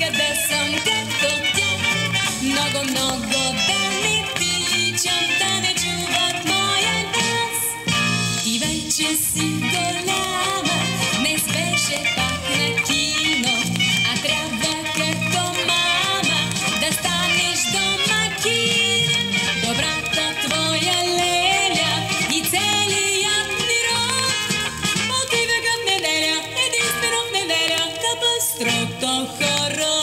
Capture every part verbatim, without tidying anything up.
искат да съм като тях. Много, много да не тичам, да не чуват моя глас. Ти вече си голяма, днес беше пак на кино, а трябва като мама да станеш домакин. Добрата твоя Леля и целият ни род отиваха в неделя, единствено в неделя, да пъстрото хоро.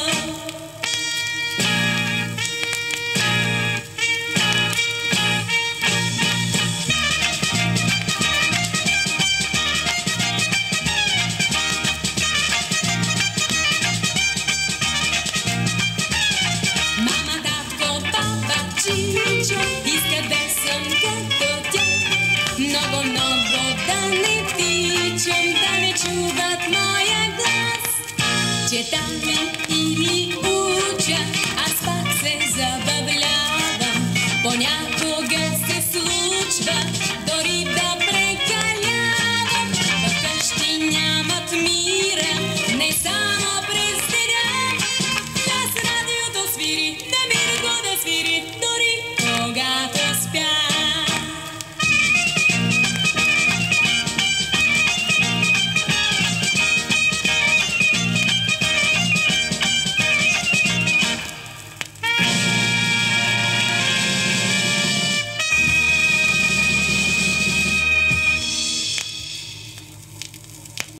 Иска да съм като тях. Много, много да не тичам, да не чуват моя глас. Че там